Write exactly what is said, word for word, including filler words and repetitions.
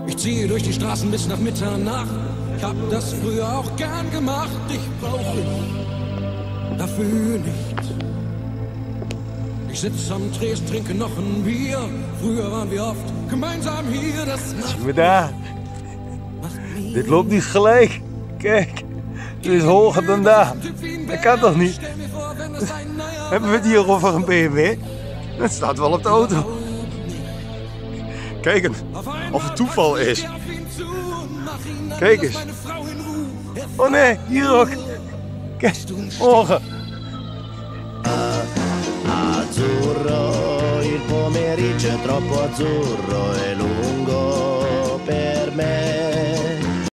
Ich ziehe durch die Straßen bis nach Mitternacht. Ich hab das früher auch gern gemacht. Ich brauche dich dafür nicht. Ich sitz am Tresen, trinke nog een Bier. Früher waren wir oft gemeinsam hier. Das macht me daar. Dit loopt niet gelijk. Kijk, dit is hoger dan daar. Dat kan toch niet? Hebben we het hier over een B M W? Dat staat wel op de auto. Kijk eens, of het toeval is. Kijk eens. Oh nee, hier ook. Kijk, ogen. Azzurro, il pomeriggio è troppo azzurro e lungo per me.